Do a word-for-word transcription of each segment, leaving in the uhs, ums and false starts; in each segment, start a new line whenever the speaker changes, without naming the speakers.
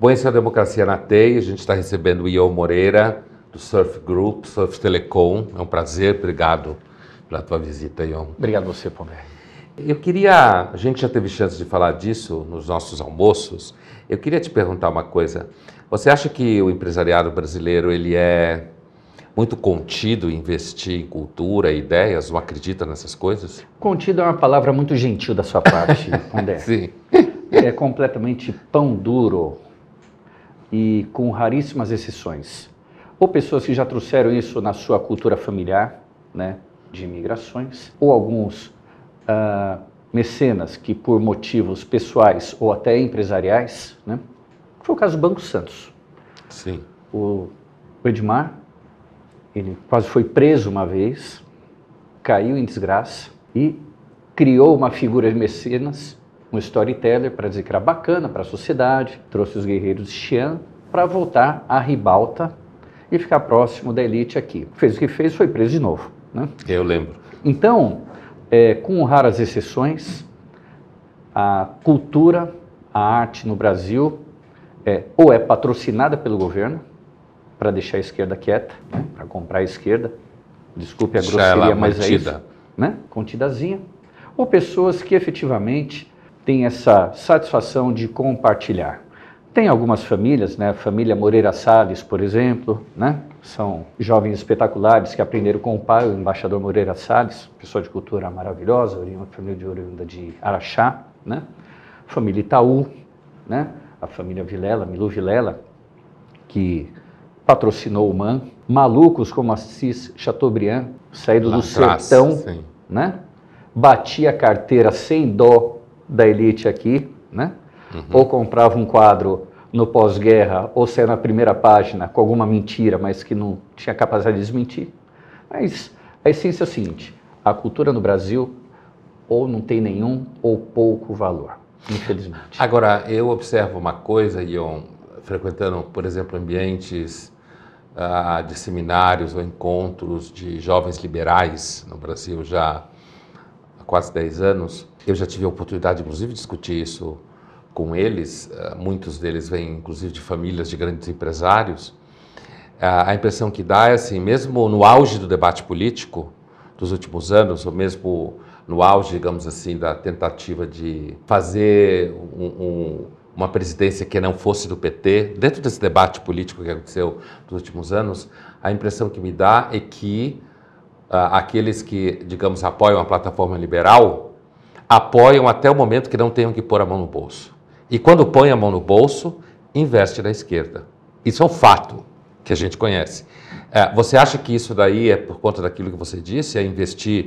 Bom, esse é a Democracia na Teia. A gente está recebendo o Ion Moreira, do Surf Group, Surf Telecom. É um prazer, obrigado pela tua visita, Ion.
Obrigado a você, Palmer.
Eu queria, a gente já teve chance de falar disso nos nossos almoços, eu queria te perguntar uma coisa. Você acha que o empresariado brasileiro ele é muito contido em investir em cultura, ideias, não acredita nessas coisas?
Contido é uma palavra muito gentil da sua parte, André.
Sim.
É completamente pão duro e com raríssimas exceções. Ou pessoas que já trouxeram isso na sua cultura familiar, né, de imigrações, ou alguns uh, mecenas que por motivos pessoais ou até empresariais, né, foi o caso do Banco Santos.
Sim.
O Edmar, ele quase foi preso uma vez, caiu em desgraça e criou uma figura de mecenas, um storyteller, para dizer que era bacana para a sociedade, trouxe os guerreiros de Xi'an para voltar à ribalta e ficar próximo da elite aqui. Fez o que fez, foi preso de novo. Né?
Eu lembro.
Então, é, com raras exceções, a cultura, a arte no Brasil é, ou é patrocinada pelo governo, para deixar a esquerda quieta, né? Para comprar a esquerda, desculpe a grosseria, mas é isso, né? Contidazinha, ou pessoas que efetivamente têm essa satisfação de compartilhar. Tem algumas famílias, né? A família Moreira Salles, por exemplo, né? São jovens espetaculares que aprenderam com o pai, o embaixador Moreira Salles, pessoa de cultura maravilhosa, uma família de oriunda de Araxá, né? Família Itaú, né? A família Vilela, Milu Vilela, que patrocinou o M A N, malucos como Assis Chateaubriand, saído
Lá
do
atrás,
sertão,
sim.
Né? Batia a carteira sem dó da elite aqui, né? Uhum. Ou comprava um quadro no pós-guerra, ou saia na primeira página com alguma mentira, mas que não tinha capacidade de desmentir. Mas a essência é o seguinte, a cultura no Brasil ou não tem nenhum ou pouco valor, infelizmente.
Agora, eu observo uma coisa, Ion, frequentando, por exemplo, ambientes uh, de seminários ou encontros de jovens liberais no Brasil já há quase dez anos. Eu já tive a oportunidade, inclusive, de discutir isso com eles. Uh, muitos deles vêm, inclusive, de famílias de grandes empresários. Uh, a impressão que dá é assim, mesmo no auge do debate político dos últimos anos, ou mesmo no auge, digamos assim, da tentativa de fazer um, um uma presidência que não fosse do P T, dentro desse debate político que aconteceu nos últimos anos, a impressão que me dá é que uh, aqueles que, digamos, apoiam a plataforma liberal, apoiam até o momento que não tenham que pôr a mão no bolso. E quando põe a mão no bolso, investe na esquerda. Isso é um fato que a gente conhece. Uh, você acha que isso daí é por conta daquilo que você disse, é investir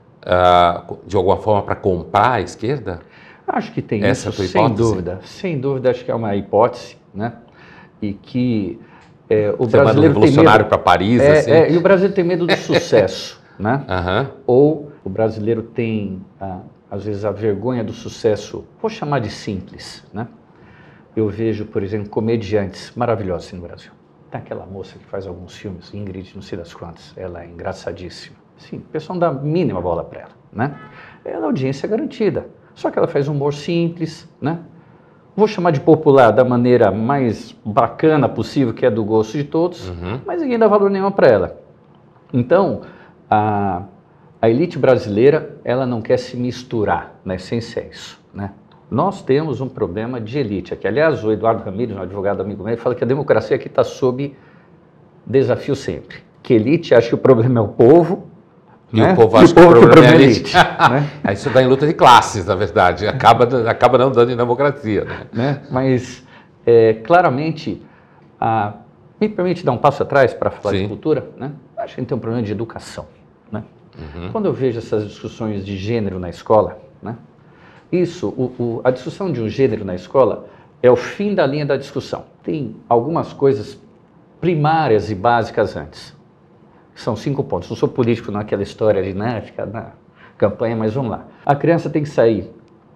uh, de alguma forma para comprar a esquerda?
Acho que tem
Essa
isso,
é a tua
sem
hipótese?
dúvida. Sem dúvida, acho que é uma hipótese, né? E que é, o
Você
brasileiro
manda um
tem
revolucionário
medo...
para Paris,
é,
assim?
É, e o Brasil tem medo do sucesso, né?
Uhum.
Ou o brasileiro tem, ah, às vezes, a vergonha do sucesso, vou chamar de simples, né? Eu vejo, por exemplo, comediantes maravilhosos assim, no Brasil. Tem aquela moça que faz alguns filmes, Ingrid, não sei das quantas, ela é engraçadíssima. Sim, o pessoal não dá a mínima bola para ela, né? Ela é audiência garantida. Só que ela faz um humor simples, né? Vou chamar de popular da maneira mais bacana possível, que é do gosto de todos, uhum. Mas ninguém dá valor nenhum para ela. Então, a, a elite brasileira, ela não quer se misturar, na essência é isso, né? Nós temos um problema de elite aqui. Aliás, o Eduardo Ramírez, um advogado amigo meu, fala que a democracia aqui está sob desafio sempre. Que elite acha que o problema é o povo,
E
né?
o povo acha
que o
problema é a elite.
elite né?
Isso dá em luta de classes, na verdade. Acaba, acaba não dando em democracia. Né?
Né? Mas, é, claramente, a... me permite dar um passo atrás para falar Sim. de cultura? Né? Acho que a gente tem um problema de educação. Né? Uhum. Quando eu vejo essas discussões de gênero na escola, né? Isso, o, o, a discussão de um gênero na escola é o fim da linha da discussão. Tem algumas coisas primárias e básicas antes. São cinco pontos. Não sou político naquela história de né, ficar na campanha, mas vamos lá. A criança tem que sair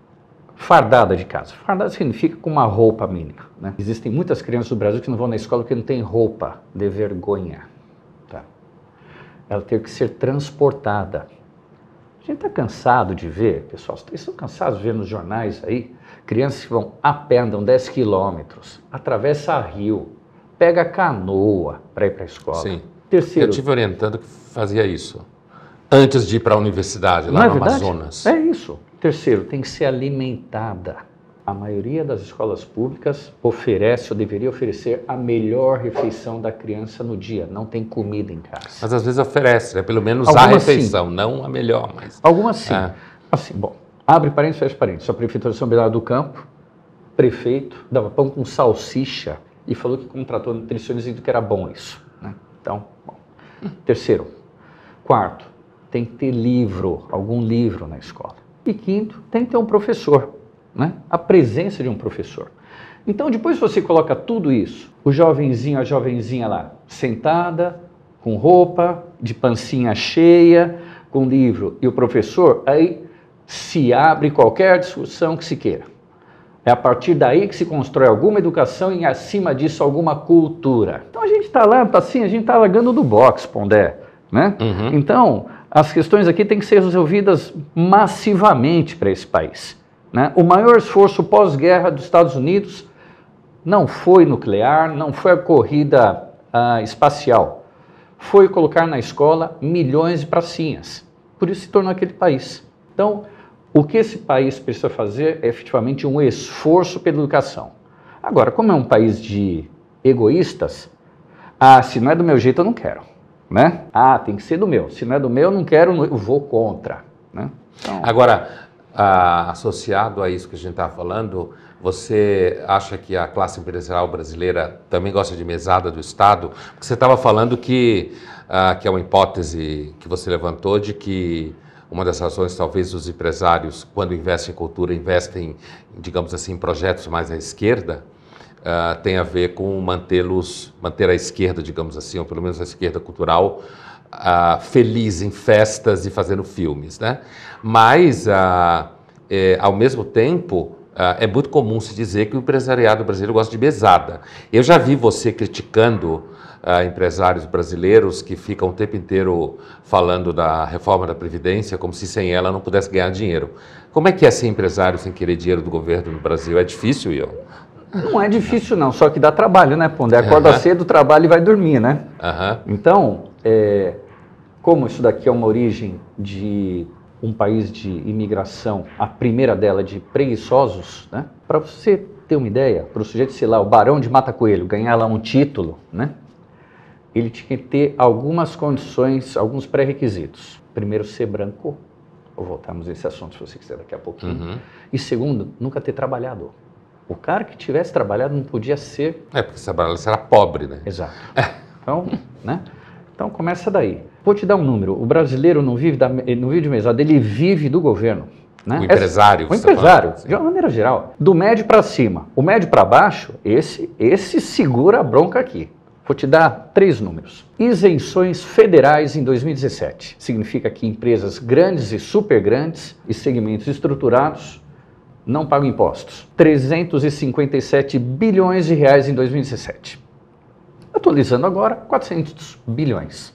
fardada de casa. Fardada significa com uma roupa mínima. Né? Existem muitas crianças do Brasil que não vão na escola porque não tem roupa, de vergonha. Tá? Ela tem que ser transportada. A gente está cansado de ver, pessoal, vocês estão cansados de ver nos jornais aí, crianças que vão a pé, andam dez quilômetros, atravessa rio, pega canoa para ir para a escola.
Sim.
Terceiro,
eu tive orientando que fazia isso, antes de ir para a universidade, lá
não
no
é verdade?
Amazonas.
É isso. Terceiro, tem que ser alimentada. A maioria das escolas públicas oferece ou deveria oferecer a melhor refeição da criança no dia. Não tem comida em casa.
Mas às vezes oferece, né? Pelo menos
Algumas
a refeição,
sim.
não a melhor. Mas...
Algumas sim.
É.
Assim, bom, abre parênteses, fecha parênteses. A Prefeitura de São Bernardo do Campo, prefeito, dava pão com salsicha e falou que contratou nutricionista dizendo que era bom isso. Né? Então, bom. Terceiro. Quarto, tem que ter livro, algum livro na escola. E quinto, tem que ter um professor, né? A presença de um professor. Então, depois você coloca tudo isso, o jovenzinho, a jovenzinha lá, sentada, com roupa, de pancinha cheia, com livro, e o professor, aí se abre qualquer discussão que se queira. É a partir daí que se constrói alguma educação e, acima disso, alguma cultura. Então, a gente está lá, assim, a gente está largando do box, Pondé, né? Uhum. Então, as questões aqui têm que ser resolvidas massivamente para esse país. Né? O maior esforço pós-guerra dos Estados Unidos não foi nuclear, não foi a corrida uh, espacial. Foi colocar na escola milhões de pracinhas. Por isso se tornou aquele país. Então, o que esse país precisa fazer é efetivamente um esforço pela educação. Agora, como é um país de egoístas, ah, se não é do meu jeito, eu não quero. Né? Ah, tem que ser do meu. Se não é do meu, eu não quero, eu vou contra. Né? Então...
Agora, ah, associado a isso que a gente estava falando, você acha que a classe empresarial brasileira também gosta de mesada do Estado? Porque você estava falando que, ah, que é uma hipótese que você levantou de que uma das razões, talvez, dos empresários, quando investem em cultura, investem, digamos assim, em projetos mais à esquerda, Uh, tem a ver com mantê-los, manter a esquerda, digamos assim, ou pelo menos a esquerda cultural, uh, feliz em festas e fazendo filmes, né? Mas, uh, é, ao mesmo tempo, uh, é muito comum se dizer que o empresariado brasileiro gosta de mesada. Eu já vi você criticando uh, empresários brasileiros que ficam o tempo inteiro falando da reforma da Previdência como se sem ela não pudesse ganhar dinheiro. Como é que é ser empresário sem querer dinheiro do governo no Brasil? É difícil, Ian?
Não é difícil não, só que dá trabalho, né, Pondé? Acorda uhum. cedo, trabalha e vai dormir, né? Uhum. Então, é, como isso daqui é uma origem de um país de imigração, a primeira dela de preguiçosos, né? Para você ter uma ideia, para o sujeito, sei lá, o Barão de Mata Coelho, ganhar lá um título, né? Ele tinha que ter algumas condições, alguns pré-requisitos. Primeiro, ser branco, vou voltarmos a esse assunto se você quiser daqui a pouquinho. Uhum. E segundo, nunca ter trabalhado. O cara que tivesse trabalhado não podia ser...
É, porque se trabalhasse era pobre, né?
Exato. Então, né? Então começa daí. Vou te dar um número. O brasileiro não vive, da, não vive de mesada, ele vive do governo. Né?
O empresário.
Essa, o empresário, tá de uma maneira geral. Do médio para cima. O médio para baixo, esse, esse segura a bronca aqui. Vou te dar três números. Isenções federais em dois mil e dezessete. Significa que empresas grandes e super grandes e segmentos estruturados não pagam impostos. trezentos e cinquenta e sete bilhões de reais em dois mil e dezessete. Atualizando agora, quatrocentos bilhões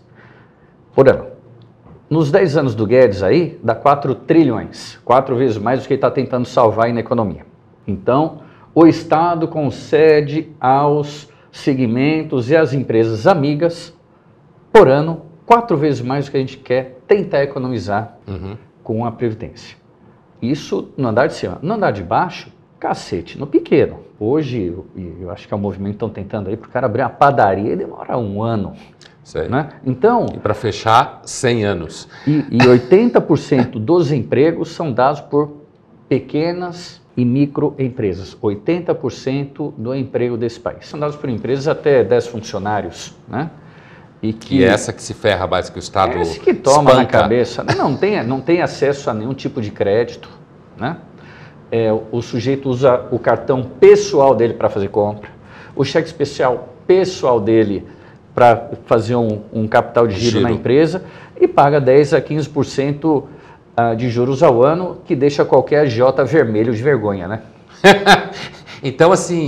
por ano. Nos dez anos do Guedes aí, dá quatro trilhões, quatro vezes mais do que ele está tentando salvar aí na economia. Então, o Estado concede aos segmentos e às empresas amigas, por ano, quatro vezes mais do que a gente quer tentar economizar uhum. com a Previdência. Isso no andar de cima. No andar de baixo, cacete, no pequeno. Hoje, eu, eu acho que é um movimento que estão tentando aí, para o cara abrir uma padaria demora um ano.
Sei.
Né? Então,
e para fechar, cem anos.
E, e oitenta por cento dos empregos são dados por pequenas e microempresas. oitenta por cento do emprego desse país. São dados por empresas até dez funcionários, né?
E que e essa que se ferra mais que o Estado
esse que toma
espanca.
na cabeça. Não tem, não tem acesso a nenhum tipo de crédito, né? É, o sujeito usa o cartão pessoal dele para fazer compra, o cheque especial pessoal dele para fazer um, um capital de giro, giro na empresa e paga dez a quinze por cento de juros ao ano, que deixa qualquer agiota vermelho de vergonha, né?
Então, assim,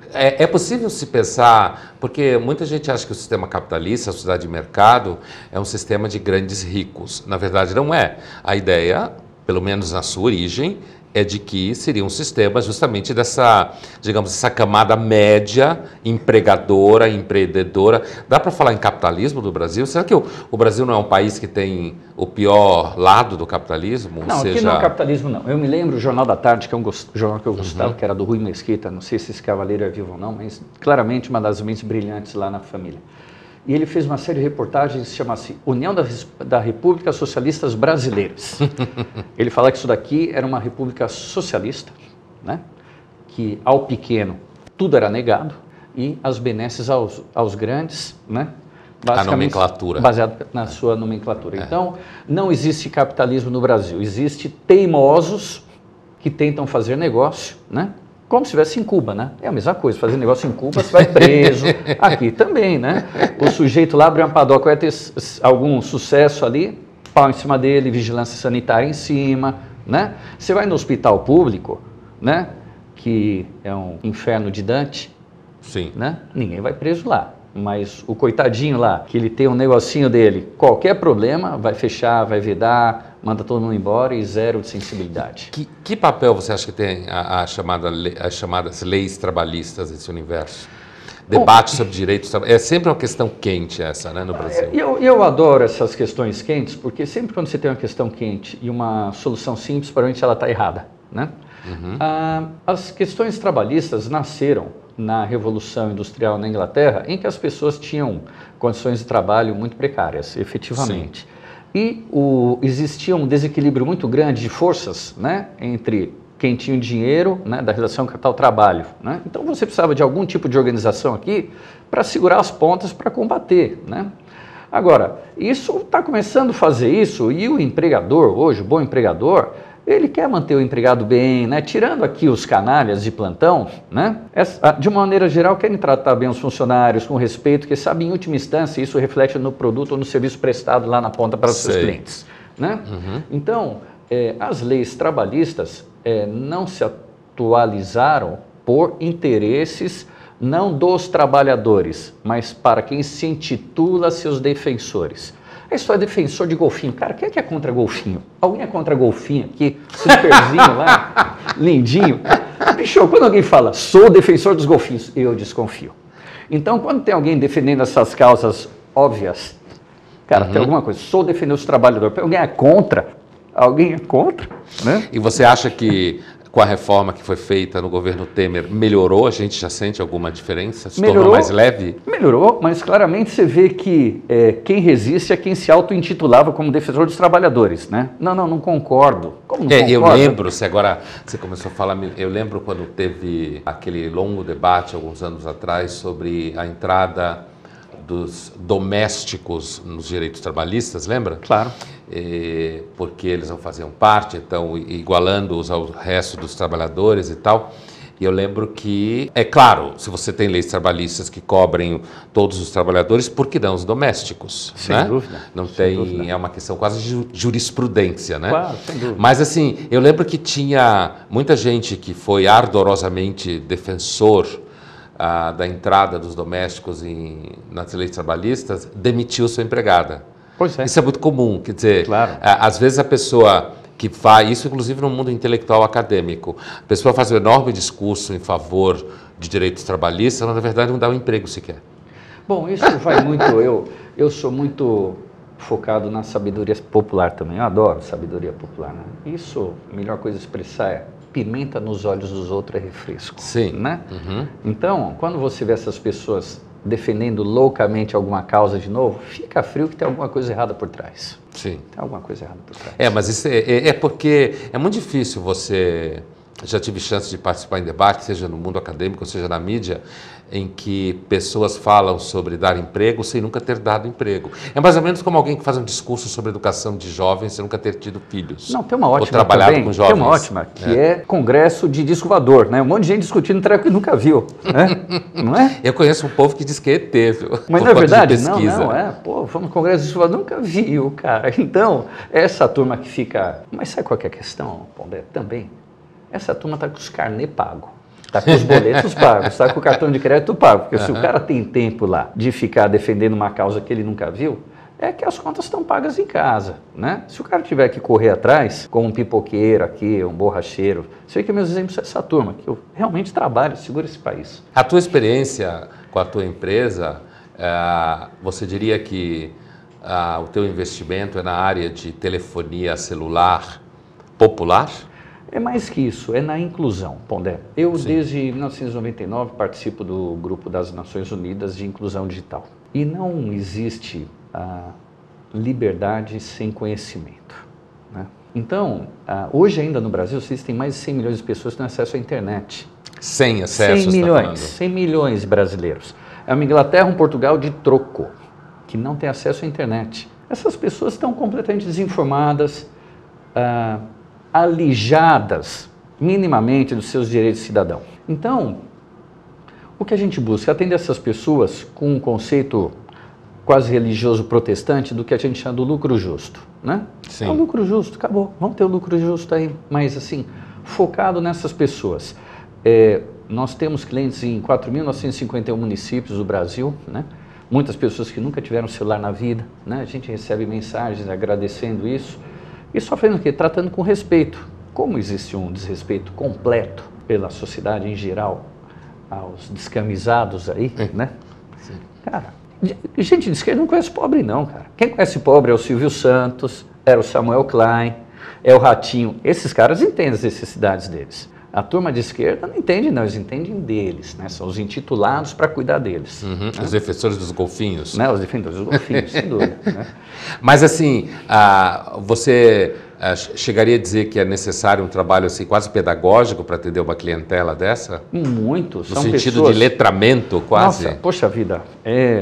É, é possível se pensar, porque muita gente acha que o sistema capitalista, a sociedade de mercado, é um sistema de grandes ricos. Na verdade, não é. A ideia, pelo menos na sua origem, é de que seria um sistema justamente dessa, digamos, essa camada média, empregadora, empreendedora. Dá para falar em capitalismo do Brasil? Será que o, o Brasil não é um país que tem o pior lado do capitalismo?
Não,
Ou seja...
aqui não é capitalismo, não. Eu me lembro do Jornal da Tarde, que é um gost... jornal que eu gostava, uhum. que era do Rui Mesquita, não sei se esse cavaleiro é vivo ou não, mas claramente uma das mentes brilhantes lá na família. E ele fez uma série de reportagens que se chama-se União da, da República Socialistas Brasileiras. Ele fala que isso daqui era uma república socialista, né? Que ao pequeno tudo era negado e as benesses aos, aos grandes, né?
A nomenclatura.
Baseado na sua nomenclatura. É. Então, não existe capitalismo no Brasil. Existe teimosos que tentam fazer negócio, né? Como se estivesse em Cuba, né? É a mesma coisa, fazer negócio em Cuba, você vai preso. Aqui também, né? O sujeito lá abre uma padoca, vai ter algum sucesso ali, pau em cima dele, vigilância sanitária em cima, né? Você vai no hospital público, né? Que é um inferno de Dante.
Sim.
Né? Ninguém vai preso lá. Mas o coitadinho lá, que ele tem um negocinho dele, qualquer problema, vai fechar, vai vedar, manda todo mundo embora e zero de sensibilidade.
Que, que papel você acha que tem a, a chamada, as chamadas leis trabalhistas nesse universo? Debate Bom, sobre direitos trabalhistas. É sempre uma questão quente essa, né, no Brasil.
Eu, eu adoro essas questões quentes, porque sempre quando você tem uma questão quente e uma solução simples, provavelmente ela está errada, né? Uhum. Ah, as questões trabalhistas nasceram na Revolução Industrial na Inglaterra, em que as pessoas tinham condições de trabalho muito precárias, efetivamente. Sim. E o, existia um desequilíbrio muito grande de forças, né, entre quem tinha o dinheiro, né, da relação capital-trabalho. Né? Então você precisava de algum tipo de organização aqui para segurar as pontas para combater. Né? Agora, isso está começando a fazer isso e o empregador, hoje, o bom empregador, ele quer manter o empregado bem, né? Tirando aqui os canalhas de plantão, né? De uma maneira geral, querem tratar bem os funcionários com respeito, porque sabe, em última instância, isso reflete no produto ou no serviço prestado lá na ponta para os seus clientes. Né? Uhum. Então, é, as leis trabalhistas é, não se atualizaram por interesses não dos trabalhadores, mas para quem se intitula seus defensores. É só defensor de golfinho. Cara, quem é que é contra golfinho? Alguém é contra golfinho aqui? Superzinho lá, lindinho. Bicho, quando alguém fala, sou defensor dos golfinhos, eu desconfio. Então, quando tem alguém defendendo essas causas óbvias, cara, uhum. tem alguma coisa, sou defensor dos trabalhadores, alguém é contra? Alguém é contra? Né?
E você acha que com a reforma que foi feita no governo Temer, melhorou? A gente já sente alguma diferença? Se
melhorou,
tornou mais leve?
Melhorou, mas claramente você vê que é, quem resiste é quem se auto-intitulava como defensor dos trabalhadores, né? Não, não, não concordo. Como não
é,
concordo?
Eu lembro, se agora você começou a falar, eu lembro quando teve aquele longo debate, alguns anos atrás, sobre a entrada dos domésticos nos direitos trabalhistas, lembra?
Claro.
É, porque eles não faziam parte, então igualando-os ao resto dos trabalhadores e tal. E eu lembro que, é claro, se você tem leis trabalhistas que cobrem todos os trabalhadores, por que não os domésticos?
Sem
né?
dúvida.
Não
sem
tem,
dúvida.
É uma questão quase de jurisprudência, né?
Claro, sem dúvida.
Mas assim, eu lembro que tinha muita gente que foi ardorosamente defensor ah, da entrada dos domésticos em, nas leis trabalhistas, demitiu sua empregada.
Pois é.
Isso é muito comum, quer dizer,
claro.
às vezes a pessoa que faz, isso inclusive no mundo intelectual acadêmico, a pessoa faz um enorme discurso em favor de direitos trabalhistas, mas na verdade não dá um emprego sequer.
Bom, isso vai muito, eu, eu sou muito focado na sabedoria popular também, eu adoro sabedoria popular. Né? Isso, a melhor coisa a expressar é pimenta nos olhos dos outros é refresco.
Sim.
Né?
Uhum.
Então, quando você vê essas pessoas defendendo loucamente alguma causa de novo, fica frio que tem alguma coisa errada por trás.
Sim.
Tem alguma coisa errada por trás.
É, mas isso é, é, é porque é muito difícil você... Já tive chance de participar em debate, seja no mundo acadêmico, seja na mídia, em que pessoas falam sobre dar emprego sem nunca ter dado emprego. É mais ou menos como alguém que faz um discurso sobre educação de jovens sem nunca ter tido filhos.
Não, tem uma ótima
ou trabalhado
também,
com jovens.
Tem uma ótima, que é, é congresso de disco voador, né? Um monte de gente discutindo um treco que nunca viu, né? Não é?
Eu conheço um povo que diz que é E T, viu?
Mas não é verdade? Não, não, é. Pô, vamos no congresso de disco voador, nunca viu, cara. Então, essa turma que fica... Mas sabe qual que é a questão, Pondé? Também. Essa turma está com os carnê pago. Está com os boletos pagos, está com o cartão de crédito pago. Porque uhum. se o cara tem tempo lá de ficar defendendo uma causa que ele nunca viu, é que as contas estão pagas em casa, né? Se o cara tiver que correr atrás, como um pipoqueiro aqui, um borracheiro, sei que meus exemplos são essa turma, que eu realmente trabalho, seguro esse país.
A tua experiência com a tua empresa, uh, você diria que uh, o teu investimento é na área de telefonia celular popular?
É mais que isso, é na inclusão, Pondé. Eu,
Sim.
desde mil novecentos e noventa e nove, participo do Grupo das Nações Unidas de Inclusão Digital. E não existe a liberdade sem conhecimento, né? Então, hoje ainda no Brasil, existem mais de cem milhões de pessoas que têm acesso à internet.
Sem acesso,
cem milhões, cem milhões de brasileiros. É uma Inglaterra, um Portugal de troco, que não tem acesso à internet. Essas pessoas estão completamente desinformadas, ah, alijadas minimamente dos seus direitos de cidadão. Então, o que a gente busca é atender essas pessoas com um conceito quase religioso protestante do que a gente chama do lucro justo, né?
Sim.
É o lucro justo, acabou, vamos ter o lucro justo aí, mas assim, focado nessas pessoas. É, nós temos clientes em quatro mil novecentos e cinquenta e um municípios do Brasil, né? Muitas pessoas que nunca tiveram celular na vida, né? A gente recebe mensagens agradecendo isso e só fazendo o quê? Tratando com respeito. Como existe um desrespeito completo pela sociedade em geral aos descamisados aí,
é.
né?
Sim.
Cara, gente de esquerda não conhece pobre não, cara. Quem conhece pobre é o Silvio Santos, era o Samuel Klein, é o Ratinho. Esses caras entendem as necessidades deles. A turma de esquerda não entende não, eles entendem deles, né? São os intitulados para cuidar deles.
Uhum.
Né?
Os defensores dos golfinhos.
Né? Os defensores dos golfinhos, sem dúvida. Né?
Mas assim, ah, você ah, chegaria a dizer que é necessário um trabalho assim, quase pedagógico para atender uma clientela dessa?
Muito.
No
são
sentido
pessoas...
de letramento, quase?
Nossa, poxa vida, é...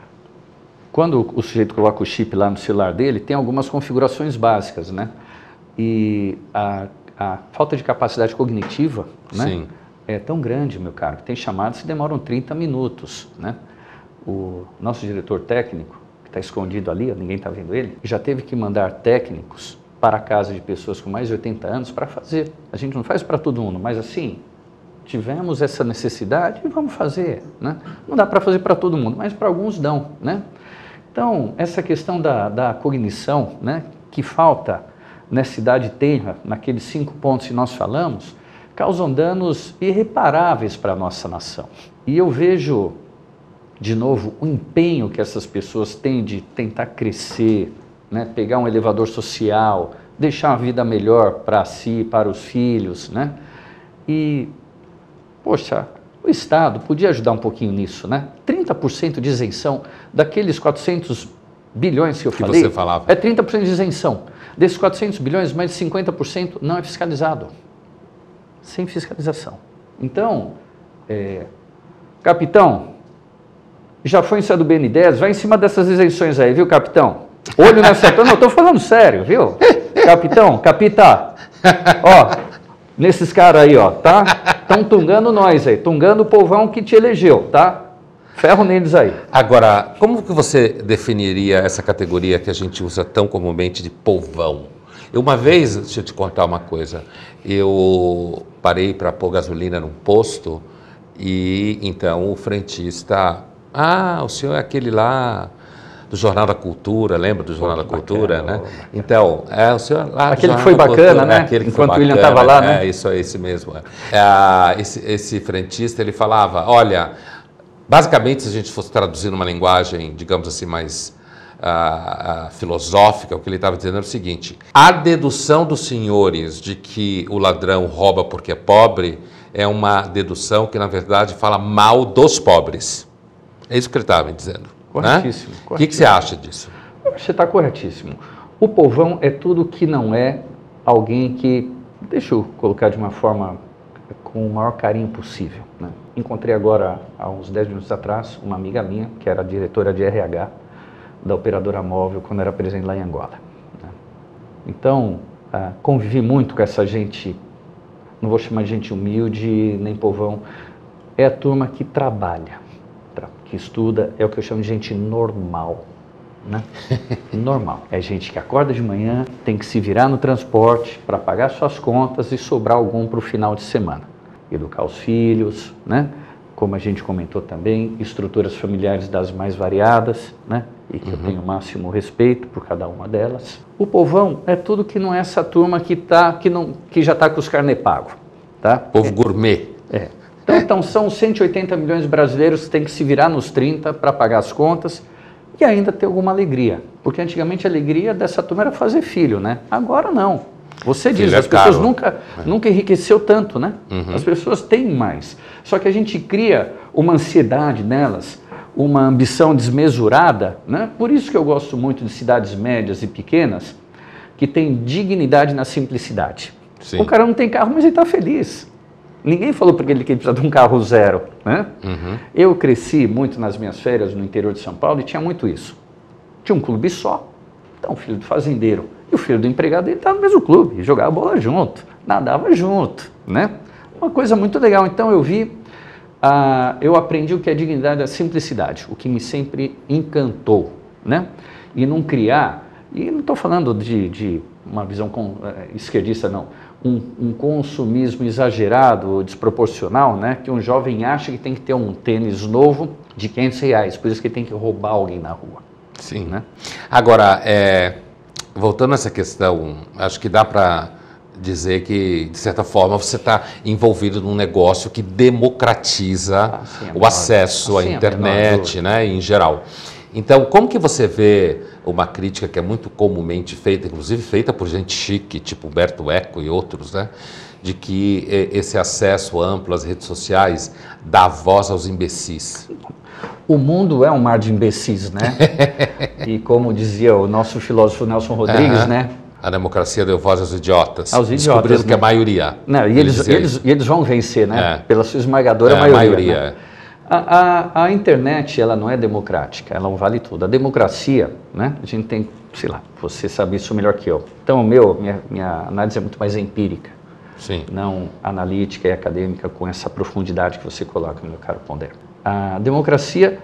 quando o sujeito coloca o chip lá no celular dele, tem algumas configurações básicas, né? E a, a falta de capacidade cognitiva, né?
Sim.
É tão grande, meu caro, que tem chamadas que demoram trinta minutos, né? O nosso diretor técnico, que está escondido ali, ninguém está vendo ele, já teve que mandar técnicos para a casa de pessoas com mais de oitenta anos para fazer. A gente não faz para todo mundo, mas assim, tivemos essa necessidade e vamos fazer, né? Não dá para fazer para todo mundo, mas para alguns dão, né? Então, essa questão da, da cognição, né, que falta nessa idade tenra, naqueles cinco pontos que nós falamos, causam danos irreparáveis para a nossa nação. E eu vejo, de novo, o empenho que essas pessoas têm de tentar crescer, né, pegar um elevador social, deixar uma vida melhor para si, para os filhos, né? E, poxa, o Estado podia ajudar um pouquinho nisso, né? trinta por cento de isenção daqueles quatrocentos bilhões que eu
que
falei,
você falava.
é trinta por cento de isenção. Desses quatrocentos bilhões, mais de cinquenta por cento não é fiscalizado. Sem fiscalização. Então, é, capitão, já foi em cima do B N dez, vai em cima dessas isenções aí, viu, capitão? Olho nessa... Não, eu tô falando sério, viu? Capitão, capita, ó, nesses caras aí, ó, tá? Estão tungando nós aí, tungando o povão que te elegeu, tá? Ferro neles aí.
Agora, como que você definiria essa categoria que a gente usa tão comumente de povão? Eu, uma vez, deixa eu te contar uma coisa, eu parei para pôr gasolina num posto e então o frentista, ah, o senhor é aquele lá do Jornal da Cultura, lembra do Jornal Pô, da Cultura,
bacana,
né? Então, é o senhor lá
aquele
do
que foi bacana,
Cultura,
né?
Aquele que
Enquanto
foi
o William
bacana,
estava lá, né?
É, isso é esse mesmo. É, esse, esse frentista, ele falava, olha, basicamente, se a gente fosse traduzir numa linguagem, digamos assim, mais uh, uh, filosófica, o que ele estava dizendo era o seguinte, a dedução dos senhores de que o ladrão rouba porque é pobre é uma dedução que, na verdade, fala mal dos pobres. É isso que ele estava me dizendo.
Corretíssimo.
Né? O que, que você acha disso?
Você está corretíssimo. O povão é tudo que não é alguém que, deixa eu colocar de uma forma com o maior carinho possível, né? Encontrei agora, há uns dez minutos atrás, uma amiga minha, que era diretora de R H da operadora móvel, quando era presente lá em Angola. Né? Então, ah, convivi muito com essa gente, não vou chamar de gente humilde, nem povão, é a turma que trabalha, que estuda, é o que eu chamo de gente normal. Né? Normal. É gente que acorda de manhã, tem que se virar no transporte para pagar suas contas e sobrar algum para o final de semana. educar os filhos, né? Como a gente comentou também, estruturas familiares das mais variadas, né? E que uhum. eu tenho o máximo respeito por cada uma delas. O povão é tudo que não é essa turma que, tá, que, não, que já está com os carnê pago. Tá?
Povo é. gourmet.
É. Então, então, são cento e oitenta milhões de brasileiros que têm que se virar nos trinta para pagar as contas e ainda ter alguma alegria. Porque antigamente a alegria dessa turma era fazer filho, né? Agora não. Você diz,
filho
as
é
pessoas
caro.
nunca,
é.
nunca enriqueceu tanto, né?
Uhum.
As pessoas têm mais. Só que a gente cria uma ansiedade nelas, uma ambição desmesurada, né? Por isso que eu gosto muito de cidades médias e pequenas, que têm dignidade na simplicidade. Sim. O cara não tem carro, mas ele está feliz. Ninguém falou para ele que ele precisa de um carro zero, né? Uhum. Eu cresci muito nas minhas férias no interior de São Paulo e tinha muito isso. Tinha um clube só, então o filho do fazendeiro e o filho do empregado dele estavam no mesmo clube, jogava bola junto, nadava junto, né? Uma coisa muito legal. Então eu vi, uh, eu aprendi o que é dignidade da simplicidade, o que me sempre encantou, né? E não criar, e não estou falando de, de uma visão com, uh, esquerdista, não, um, um consumismo exagerado ou desproporcional, né? Que um jovem acha que tem que ter um tênis novo de quinhentos reais, por isso que ele tem que roubar alguém na rua.
Sim. Né? Agora, é, voltando a essa questão, acho que dá para dizer que, de certa forma, você está envolvido num negócio que democratiza ah, sim, o acesso assim, à internet, né, em geral. Então, como que você vê uma crítica que é muito comumente feita, inclusive feita por gente chique, tipo Humberto Eco e outros, né, de que esse acesso amplo às redes sociais dá voz aos imbecis?
O mundo é um mar de imbecis, né? E como dizia o nosso filósofo Nelson Rodrigues, uhum. né?
A democracia deu voz aos idiotas.
Aos idiotas.
Descobrindo
né?
que é a maioria.
Não, e eles, eles, eles vão vencer, né? É. Pela sua esmagadora
é,
maioria.
A maioria.
Né? A, a, a internet, ela não é democrática, ela não vale tudo. A democracia, né? A gente tem, sei lá, você sabe isso melhor que eu. Então, o meu, minha, minha análise é muito mais empírica.
Sim.
Não analítica e acadêmica com essa profundidade que você coloca, meu caro Ponder. A democracia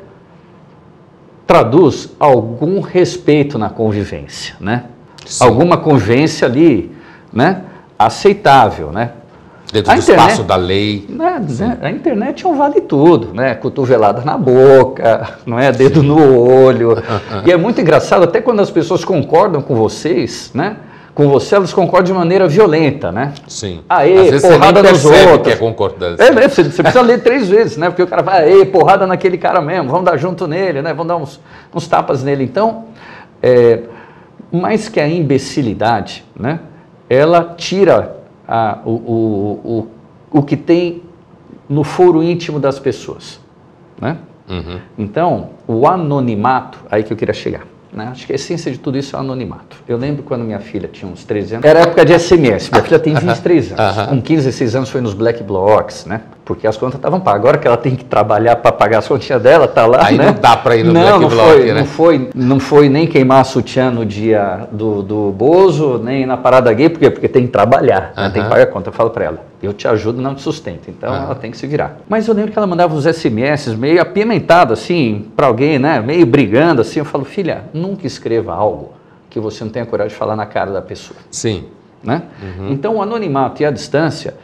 traduz algum respeito na convivência, né? Sim. Alguma convivência ali, né? Aceitável, né?
Dentro a do internet, espaço da lei.
Né, né, a internet é um vale tudo, né? Cotovelada na boca, não é? Dedo Sim. no olho. E é muito engraçado, até quando as pessoas concordam com vocês, né? Com você, elas concordam de maneira violenta, né?
Sim.
Aê, porrada nos outros.
Que é concordância.
É, né? Você, você precisa ler três vezes, né? Porque o cara vai, aê, porrada naquele cara mesmo, vamos dar junto nele, né? Vamos dar uns, uns tapas nele. Então, é, mais que a imbecilidade, né? Ela tira a, o, o, o, o que tem no foro íntimo das pessoas, né? Uhum. Então, o anonimato, aí que eu queria chegar. Né? Acho que a essência de tudo isso é o anonimato. Eu lembro quando minha filha tinha uns treze anos, era época de S M S, minha filha tem vinte e três anos, uh-huh. com quinze, dezesseis anos foi nos Black Blocs, né? Porque as contas estavam pagas. Agora que ela tem que trabalhar para pagar as continhas dela, tá lá,
aí
né?
não dá para ir no
não,
Black
não
Bloc,
foi,
né?
Não foi, não foi nem queimar a sutiã no dia do, do Bozo, nem na parada gay, por quê? Porque tem que trabalhar, uh-huh. né? Tem que pagar a conta. Eu falo para ela, eu te ajudo, não te sustento. Então uh-huh. ela tem que se virar. Mas eu lembro que ela mandava uns S M S meio apimentado assim, para alguém, né? Meio brigando assim. Eu falo, filha, nunca escreva algo que você não tenha coragem de falar na cara da pessoa.
Sim.
Né? Uhum. Então, o anonimato e a distância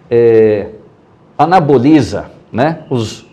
é, anaboliza, né, os,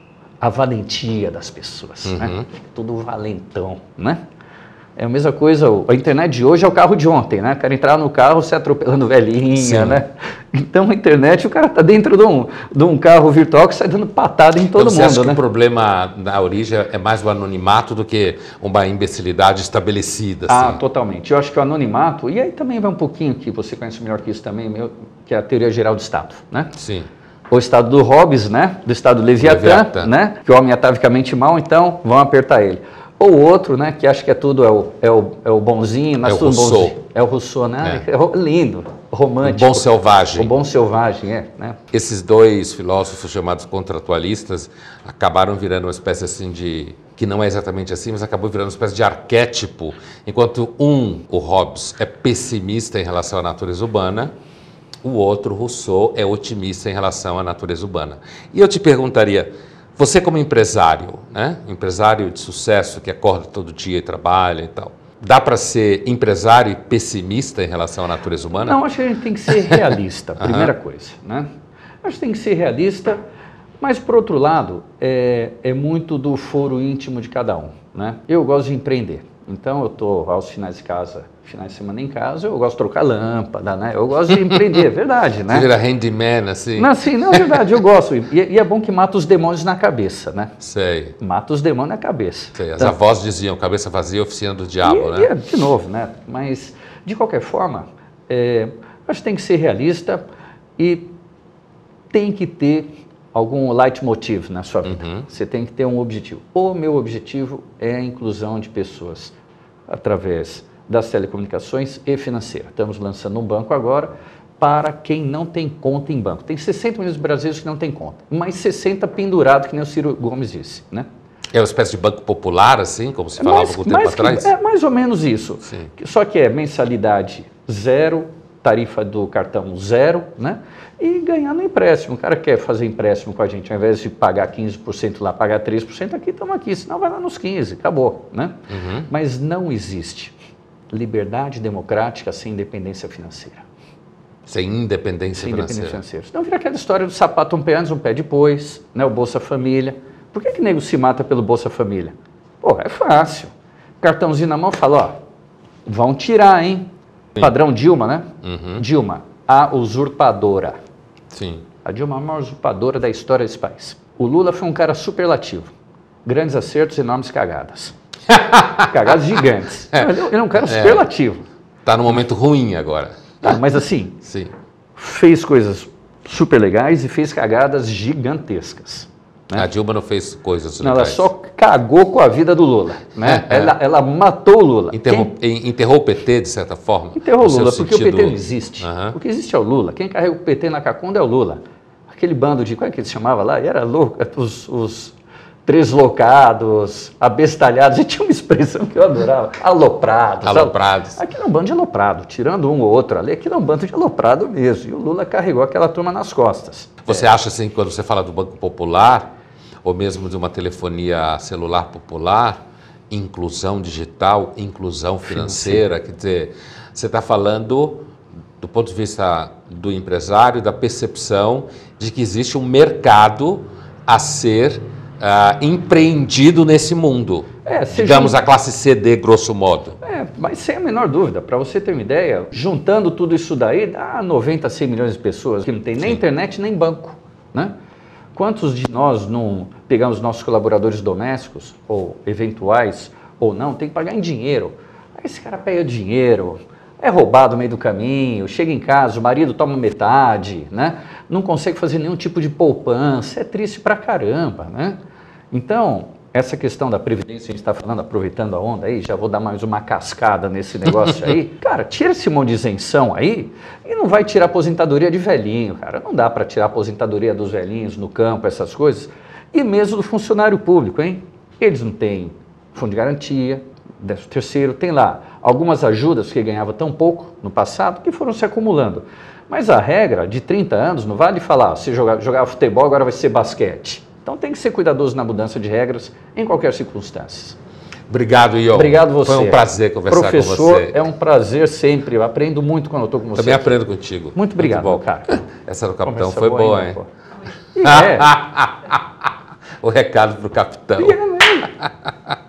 a valentia das pessoas. Uhum. Né? Tudo valentão, né? É a mesma coisa, a internet de hoje é o carro de ontem, né? O cara entrar no carro, se atropelando velhinha, Sim. né? Então, a internet, o cara está dentro de um, de um carro virtual que sai dando patada em todo
então, você
mundo,
acha
né?
que o problema na origem é mais o anonimato do que uma imbecilidade estabelecida? Assim?
Ah, totalmente. Eu acho que o anonimato, e aí também vai um pouquinho que você conhece melhor que isso também, meu, que é a teoria geral do Estado, né?
Sim.
O estado do Hobbes, né? Do estado do Leviatã, Leviatã, né? Que o homem é atavicamente mau, então vão apertar ele. Ou o outro, né, que acha que é tudo é o, é o, é o bonzinho, mas
é o
tudo
Rousseau.
bonzinho. É o Rousseau, né?
É.
É lindo, romântico.
O bom selvagem.
O bom selvagem, é. Né?
Esses dois filósofos chamados contratualistas acabaram virando uma espécie assim de... que não é exatamente assim, mas acabou virando uma espécie de arquétipo. Enquanto um, o Hobbes, é pessimista em relação à natureza urbana, o outro, Rousseau, é otimista em relação à natureza urbana. E eu te perguntaria... Você como empresário, né? Empresário de sucesso que acorda todo dia e trabalha e tal, dá para ser empresário e pessimista em relação à natureza humana?
Não, acho que a gente tem que ser realista, primeira uhum. coisa, né? Acho que tem que ser realista, mas, por outro lado, é, é muito do foro íntimo de cada um, né? Eu gosto de empreender, então eu estou aos finais de casa, finais de semana em casa, eu gosto de trocar lâmpada, né? Eu gosto de empreender, é verdade, né?
Você vira handyman, assim?
Não, sim, não, é verdade, eu gosto. E, e é bom que mata os demônios na cabeça, né?
Sei.
Mata os demônios na cabeça.
Sei. As
Então,
avós diziam, cabeça vazia, oficina do diabo,
e,
né?
e é, de novo, né? Mas, de qualquer forma, é, acho que tem que ser realista e tem que ter algum leitmotiv na sua vida.
Uhum.
Você tem que ter um objetivo. O meu objetivo é a inclusão de pessoas através das telecomunicações e financeira. Estamos lançando um banco agora para quem não tem conta em banco. Tem sessenta milhões de brasileiros que não têm conta, mas sessenta pendurados, que nem o Ciro Gomes disse, né?
É uma espécie de banco popular, assim, como se falava
mais,
algum tempo
mais que-
atrás?
é mais ou menos isso.
Sim.
Só que é mensalidade zero, tarifa do cartão zero, né? E ganhando empréstimo. O cara quer fazer empréstimo com a gente, ao invés de pagar quinze por cento lá, pagar três por cento aqui, estamos aqui, senão vai lá nos quinze por cento, acabou, né?
Uhum.
Mas não existe liberdade democrática sem independência financeira.
Sem independência
Sem
financeira.
independência financeira. Senão vira aquela história do sapato um pé antes, um pé depois, né? O Bolsa Família. Por que que nego se mata pelo Bolsa Família? Pô, é fácil. Cartãozinho na mão, fala, ó, vão tirar, hein? Padrão Dilma, né?
Uhum.
Dilma, a usurpadora.
Sim.
A Dilma é a maior usurpadora da história desse país. O Lula foi um cara superlativo. Grandes acertos, enormes cagadas. Cagadas gigantes.
É.
Ele é um cara superlativo.
Está num momento ruim agora.
Tá, mas assim,
Sim.
fez coisas super legais e fez cagadas gigantescas. Né?
A Dilma não fez coisas
Não, ela
legais.
só cagou com a vida do Lula. Né?
É, é.
Ela, ela matou o Lula.
Enterrou,
Quem
enterrou o P T, de certa forma?
enterrou o
No seu
Lula? Porque
sentido-
o P T não existe.
Aham.
O que existe é o Lula. Quem carrega o P T na cacunda é o Lula. Aquele bando de... Qual é que ele chamava lá? E era louco. Os, os treslocados, abestalhados. E tinha uma expressão que eu adorava. Aloprados.
Aloprados.
Aquilo é um bando de aloprado. Tirando um ou outro ali, aquilo é um bando de aloprado mesmo. E o Lula carregou aquela turma nas costas.
Você acha assim, quando você fala do Banco Popular, ou mesmo de uma telefonia celular popular, inclusão digital, inclusão financeira, quer dizer, você está falando do ponto de vista do empresário, da percepção de que existe um mercado a ser ah, empreendido nesse mundo.
É, se
Digamos
jun-
a classe C D, grosso modo.
É, mas sem a menor dúvida, para você ter uma ideia, juntando tudo isso daí, dá noventa, cem milhões de pessoas que não tem nem
Sim.
internet nem banco, né? Quantos de nós não pegamos nossos colaboradores domésticos, ou eventuais, ou não, tem que pagar em dinheiro. Aí esse cara pega dinheiro, é roubado no meio do caminho, chega em casa, o marido toma metade, né? Não consegue fazer nenhum tipo de poupança, é triste pra caramba, né? Então, essa questão da previdência, a gente está falando, aproveitando a onda aí, já vou dar mais uma cascada nesse negócio aí. Cara, tira esse monte de isenção aí e não vai tirar aposentadoria de velhinho, cara. Não dá para tirar a aposentadoria dos velhinhos no campo, essas coisas. E mesmo do funcionário público, hein? Eles não têm fundo de garantia, décimo terceiro, tem lá algumas ajudas que ganhava tão pouco no passado que foram se acumulando. Mas a regra de trinta anos não vale falar, se jogar, jogar futebol agora vai ser basquete. Então tem que ser cuidadoso na mudança de regras em qualquer circunstância.
Obrigado, Ion.
Obrigado você.
Foi um prazer conversar
Professor,
com você.
é um prazer sempre. Eu aprendo muito quando eu estou com você.
Também aprendo contigo.
Muito obrigado,
bom.
meu cara.
Essa do capitão
Conversa
foi
boa,
boa,
hein,
hein?
pô? E é.
O recado pro capitão.
E é mesmo.